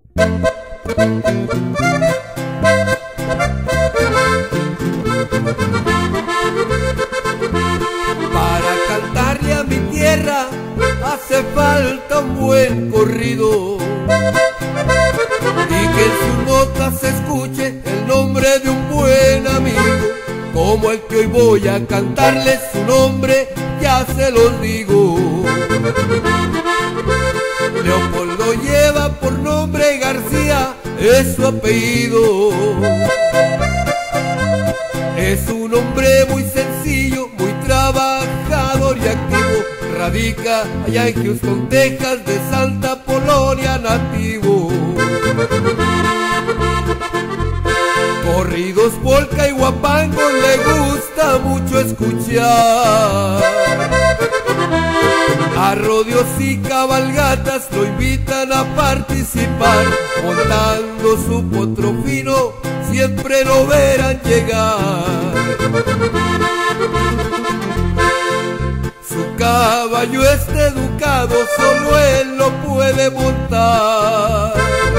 Para cantarle a mi tierra hace falta un buen corrido, y que en sus notas se escuche el nombre de un buen amigo, como el que hoy voy a cantarle. Su nombre ya se los digo. Leopoldo lleva por nombre García, es su apellido. Es un hombre muy sencillo, muy trabajador y activo. Radica allá en Houston, Texas, de Santa Polonia nativo. Corridos, polka y guapango le gusta mucho escuchar. A rodeos y cabalgatas lo invitan a participar. Montando su potro fino siempre lo verán llegar. Su caballo está educado, solo él lo puede montar.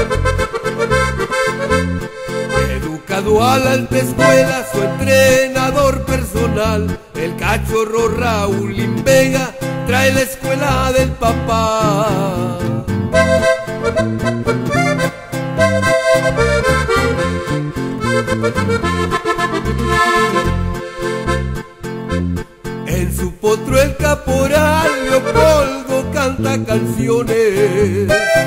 Educado a la alta escuela, su entrenador personal, el cachorro Raúl Vega, trae la escuela del papá. En su potro el caporal Leopoldo canta canciones.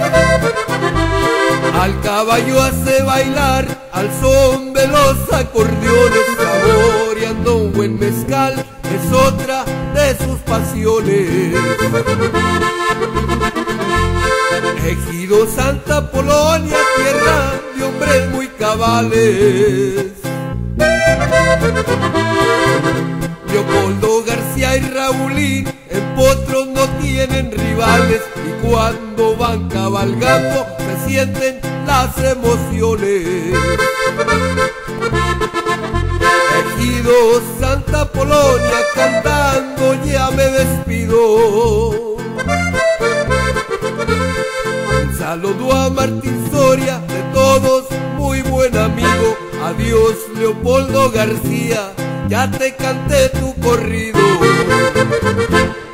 Al caballo hace bailar al son de los acordeones. Saboreando un buen mezcal es otra de sus pasiones. Ejido Santa Polonia, tierra de hombres muy cabales. Leopoldo García y Raúlín en potros no tienen rivales, y cuando van cabalgando se sienten las emociones. Ejido Santa Polonia, cantando ya me despido. Un saludo a Martín Soria, de todos muy buen amigo. Adiós Leopoldo García, ya te canté tu corrido.